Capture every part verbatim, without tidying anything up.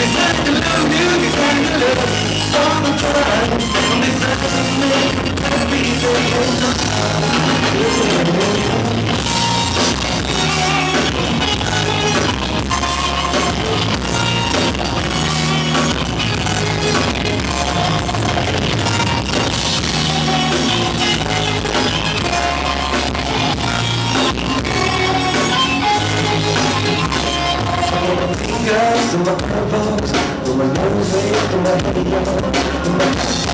Fingers to my elbows, from my nose way to my head, to my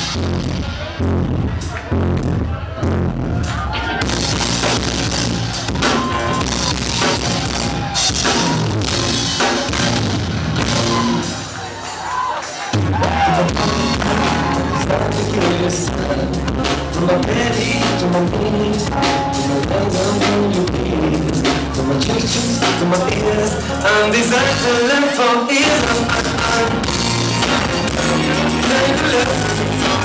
kiss. From my belly to my knees, to my legs and to your knees, from my cheeks to my ears, I'm designed to live for years. I'm designed to live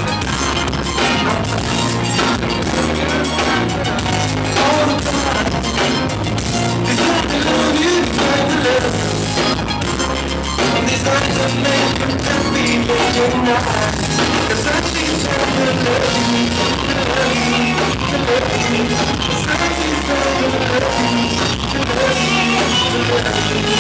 all the time. Designed to love you, designed to live. I'm designed to make you happy, make you nice. Cause I think it's time to love you, to love you, to love you. Cause I think it's time to love you, to love you, to love you.